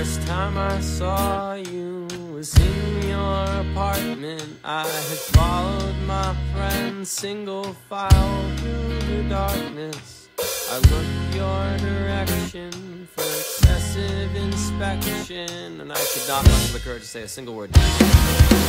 first time I saw you was in your apartment. I had followed my friend single file through the darkness. I looked your direction for excessive inspection, and I could not muster the courage to say a single word.